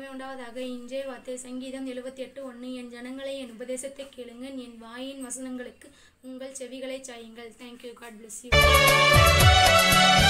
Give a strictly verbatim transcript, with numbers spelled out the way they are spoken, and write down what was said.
மகிமை உண்டாவதாக. இன்றைய வார்த்தை சங்கீதம் எழுபத்தி எட்டு ஒன்று. என் ஜனங்களை என் உபதேசத்தை கேளுங்கள், என் வாயின் வசனங்களுக்கு உங்கள் செவிகளை சாயுங்கள். தேங்க்யூ. God bless you.